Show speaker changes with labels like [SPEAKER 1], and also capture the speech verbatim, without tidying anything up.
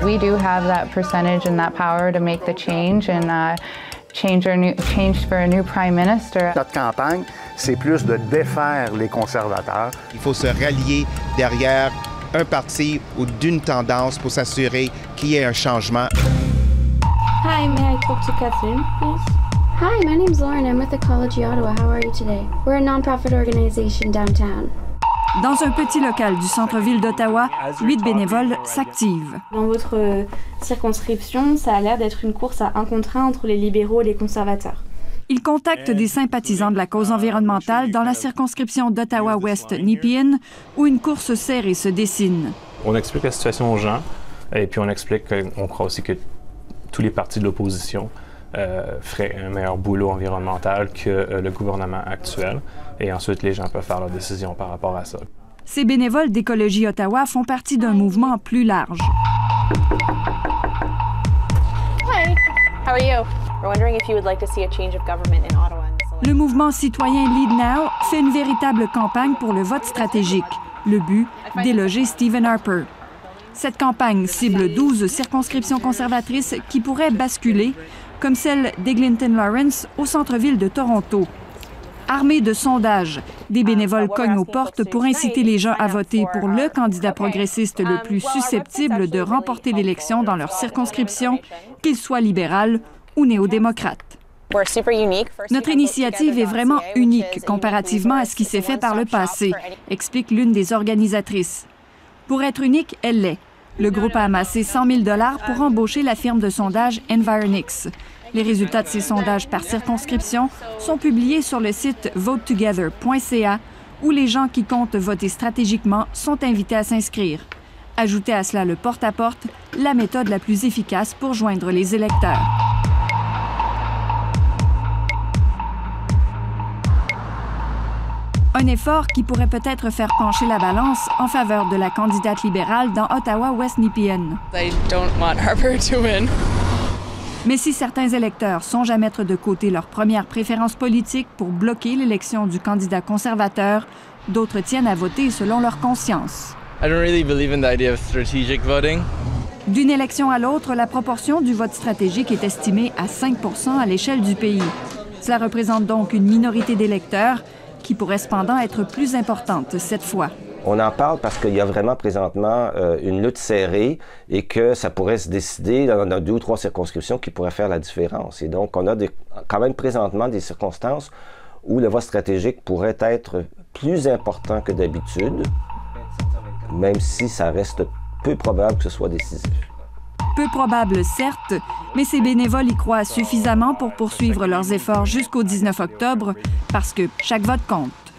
[SPEAKER 1] We do have that percentage and that power to make the change and uh, change, our new, change for a new prime minister.
[SPEAKER 2] Notre campagne, c'est plus de défaire les conservateurs.
[SPEAKER 3] Il faut se rallier derrière un parti ou d'une tendance pour s'assurer qu'il y ait un changement.
[SPEAKER 4] Hi, may I talk to Catherine, please?
[SPEAKER 5] Hi, my name's Lauren. I'm with Ecology Ottawa. How are you today? We're a non-profit organization downtown.
[SPEAKER 6] Dans un petit local du centre-ville d'Ottawa, huit bénévoles s'activent.
[SPEAKER 4] Dans votre euh, circonscription, ça a l'air d'être une course à un contre un entre les libéraux et les conservateurs.
[SPEAKER 6] Ils contactent des sympathisants de la cause environnementale dans la circonscription d'Ottawa-West-Nepean, où une course serrée se dessine.
[SPEAKER 7] On explique la situation aux gens, et puis on explique qu'on croit aussi que tous les partis de l'opposition euh, feraient un meilleur boulot environnemental que euh, le gouvernement actuel. Et ensuite, les gens peuvent faire leurs décisions par rapport à ça.
[SPEAKER 6] Ces bénévoles d'Écologie Ottawa font partie d'un mouvement plus large.
[SPEAKER 8] Hi, how are you? We're wondering if you would like to see a change of government in Ottawa.
[SPEAKER 6] Le mouvement citoyen Lead Now fait une véritable campagne pour le vote stratégique. Le but, déloger Stephen Harper. Cette campagne cible douze circonscriptions conservatrices qui pourraient basculer, comme celle d'Eglinton Lawrence au centre-ville de Toronto. Armés de sondages, des bénévoles cognent aux portes pour inciter les gens à voter pour le candidat progressiste le plus susceptible de remporter l'élection dans leur circonscription, qu'il soit libéral ou néo-démocrate. Notre initiative est vraiment unique comparativement à ce qui s'est fait par le passé, explique l'une des organisatrices. Pour être unique, elle l'est. Le groupe a amassé cent mille dollars pour embaucher la firme de sondage Environix. Les résultats de ces sondages par circonscription sont publiés sur le site vote together point c a où les gens qui comptent voter stratégiquement sont invités à s'inscrire. Ajoutez à cela le porte-à-porte, la méthode la plus efficace pour joindre les électeurs. Un effort qui pourrait peut-être faire pencher la balance en faveur de la candidate libérale dans Ottawa-West-Nepean. Mais si certains électeurs songent à mettre de côté leur première préférence politique pour bloquer l'élection du candidat conservateur, d'autres tiennent à voter selon leur conscience.
[SPEAKER 9] I don't really believe in the idea of strategic voting.
[SPEAKER 6] D'une élection à l'autre, la proportion du vote stratégique est estimée à cinq pour cent à l'échelle du pays. Cela représente donc une minorité d'électeurs qui pourrait cependant être plus importante cette fois.
[SPEAKER 10] On en parle parce qu'il y a vraiment présentement euh, une lutte serrée et que ça pourrait se décider dans, dans deux ou trois circonscriptions qui pourraient faire la différence. Et donc, on a des, quand même présentement des circonstances où le vote stratégique pourrait être plus important que d'habitude, même si ça reste peu probable que ce soit décisif.
[SPEAKER 6] Peu probable, certes, mais ces bénévoles y croient suffisamment pour poursuivre leurs efforts jusqu'au dix-neuf octobre parce que chaque vote compte.